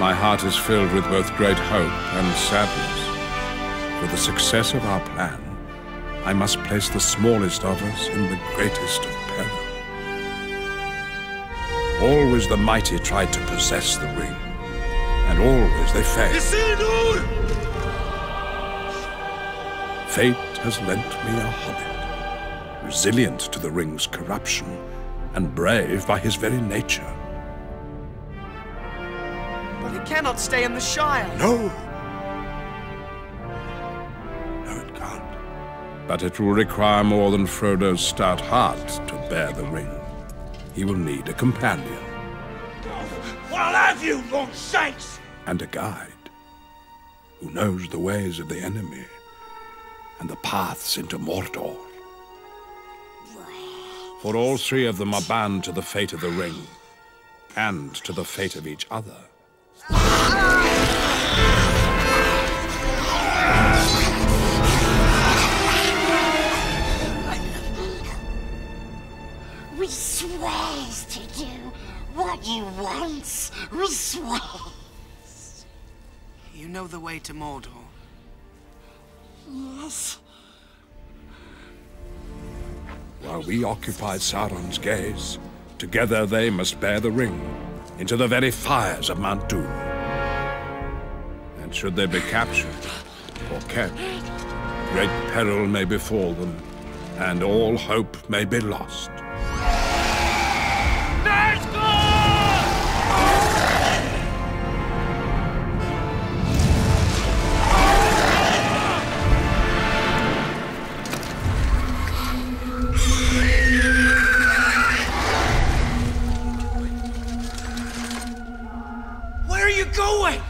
My heart is filled with both great hope and sadness. For the success of our plan, I must place the smallest of us in the greatest of peril. Always the mighty tried to possess the ring, and always they failed. Fate has lent me a hobbit, resilient to the ring's corruption, and brave by his very nature. But it cannot stay in the Shire. No! It can't. But it will require more than Frodo's stout heart to bear the ring. He will need a companion. I'll have you, Lord Saints! And a guide who knows the ways of the enemy and the paths into Mordor. For all three of them are bound to the fate of the ring and to the fate of each other. We swears to do what you want. We swears. You know the way to Mordor. Yes. While we occupy Sauron's gaze, together they must bear the ring into the very fires of Mount Doom. And should they be captured or kept, great peril may befall them, and all hope may be lost. Where are you going?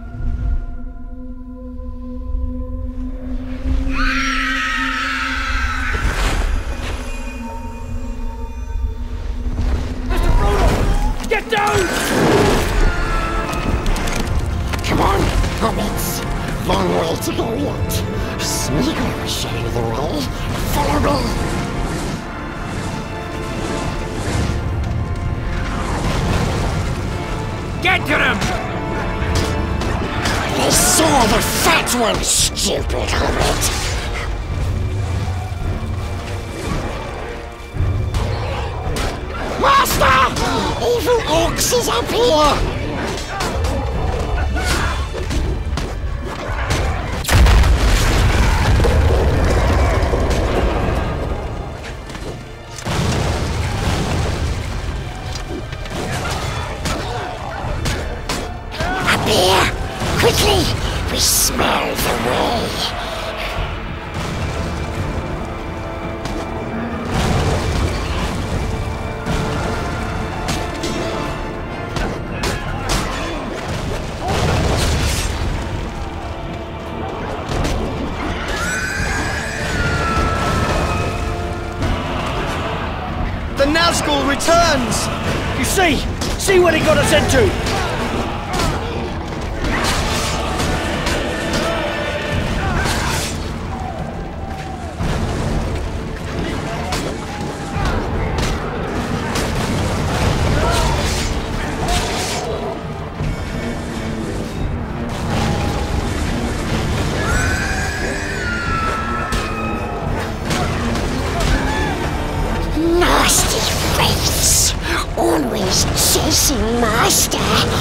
Mr. Frodo! Get down! Come on, hobbits. Long way to go yet. Smeagol will show you the way. Follow me. Get to them! They saw the fat one, stupid hobbit. Master! Evil Ox is up here! Up here! Quickly! We smell the way! The Nazgul returns! You see what he got us into! Nasty face! Always chasing Master!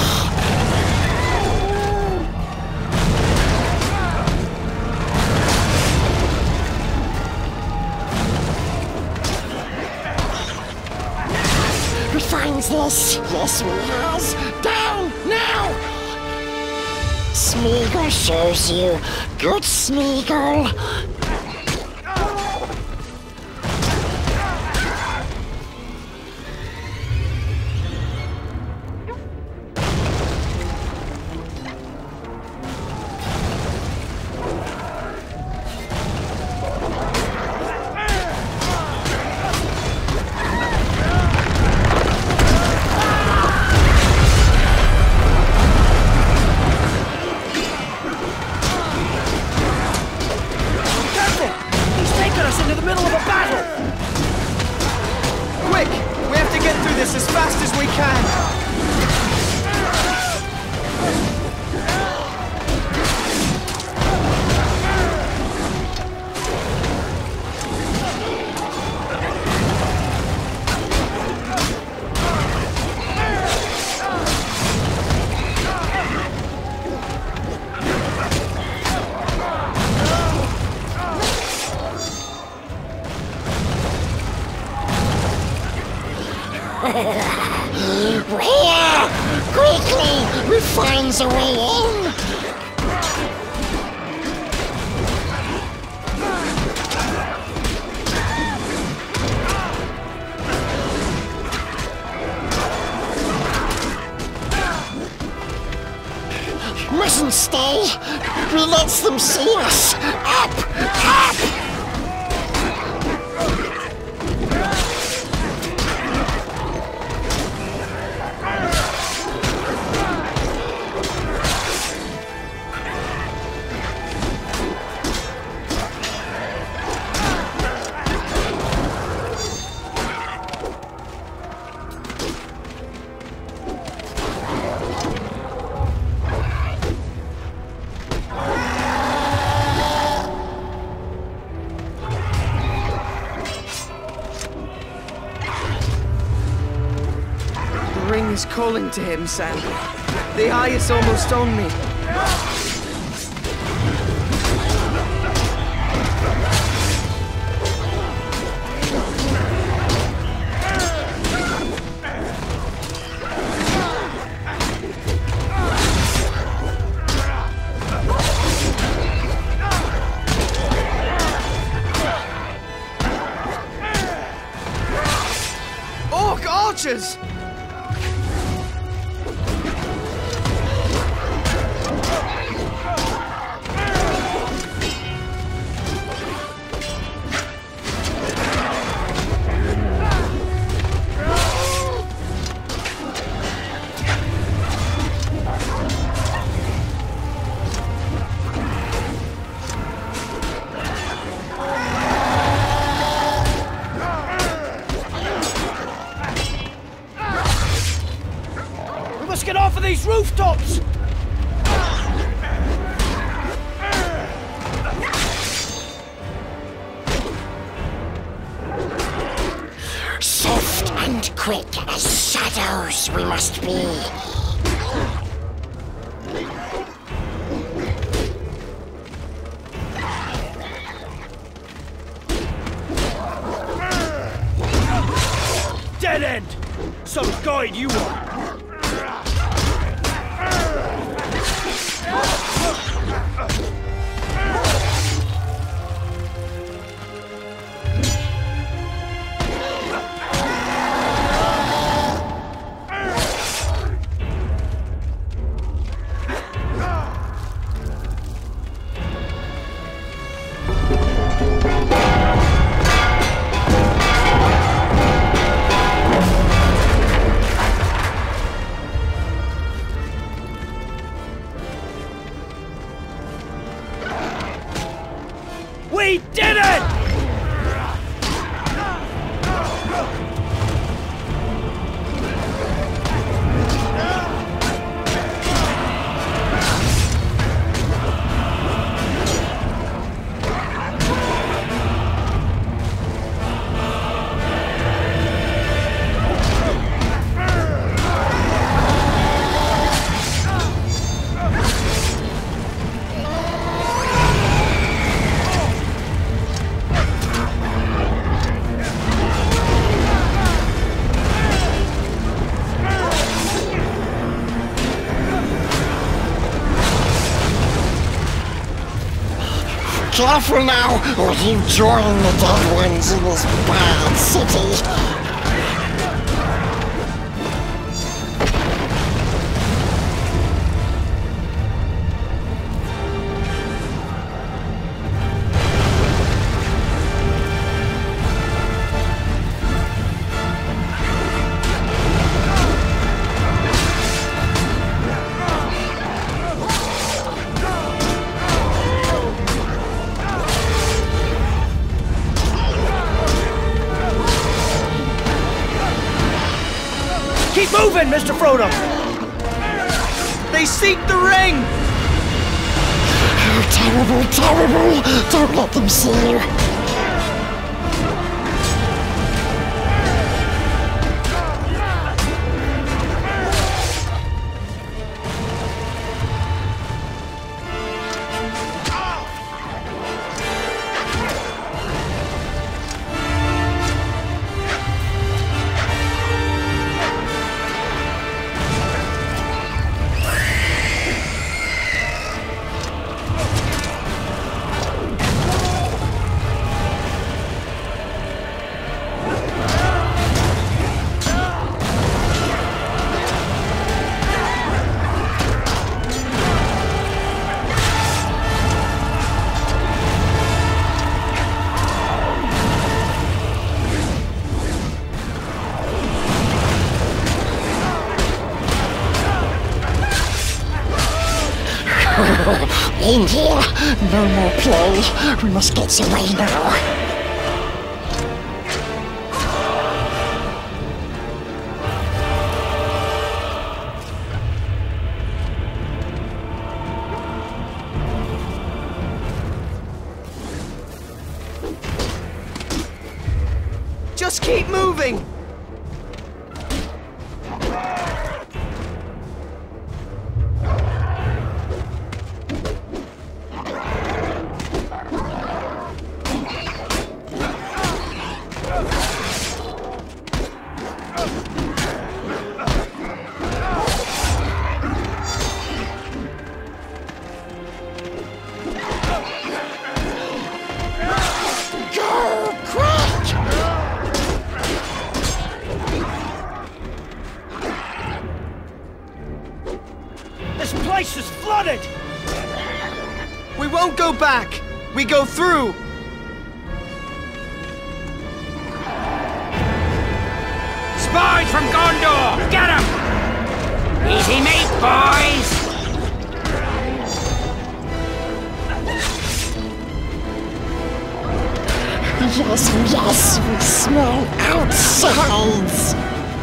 Who finds this? Yes, we has. Down now! Smeagol shows you. Good Smeagol. Careful! finds a way in. Mustn't stay. We lets them see us. Up! Up! The ring is calling to him, Sam. The eye is almost on me. Orc archers! We must get off of these rooftops! Soft and quick as shadows we must be. Dead end! Some guide you are! We did it! Careful now, or you join the dead ones in this bad city. Keep moving, Mr. Frodo! They seek the ring! Oh, terrible, terrible! Don't let them see you. In here! No more play! We must get away now! Just keep moving! This place is flooded! We won't go back! We go through! Spies from Gondor! Get 'em! Easy meat, boys! Yes, yes, we smell outsides!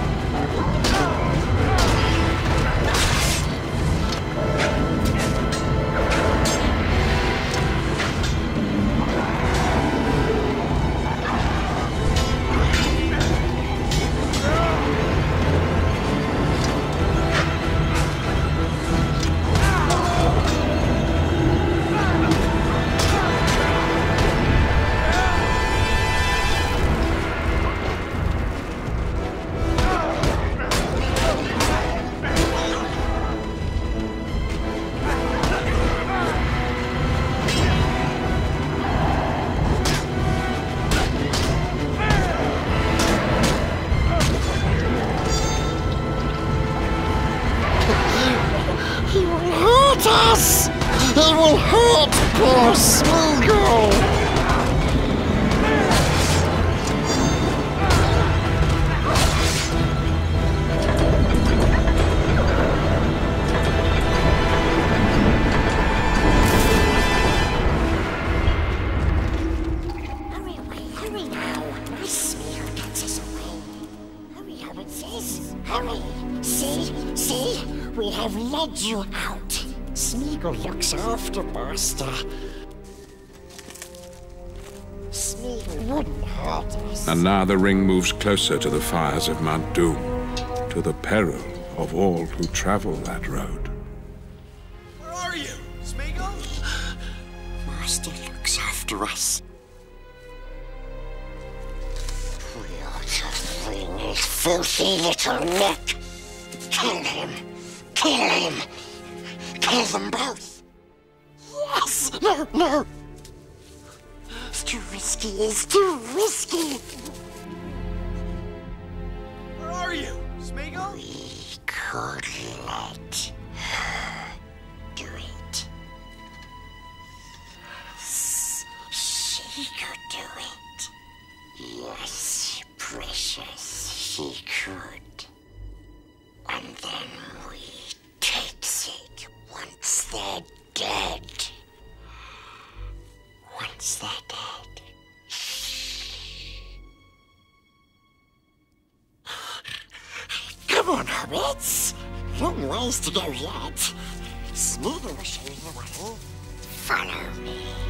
He will hurt us! He will hurt poor Smeagol! Hurry away, hurry now! My Smeagol gets us away. Hurry, how it says. Hurry! See? We have led you out. Smeagol looks after Master. Smeagol wouldn't hurt us. And now the ring moves closer to the fires of Mount Doom, to the peril of all who travel that road. Where are you, Smeagol? Master looks after us. We ought to fling his filthy little neck. Kill him! Kill him! Kill them both! Yes! No! It's too risky, it's too risky! Where are you, Smeagol? We could let her do it. Yes, she could do it. Yes, precious, she could. And then we takes it once they're dead. Once they're dead. Come on, hobbits! Long ways to go yet. Smeagol will show you the way. Follow me.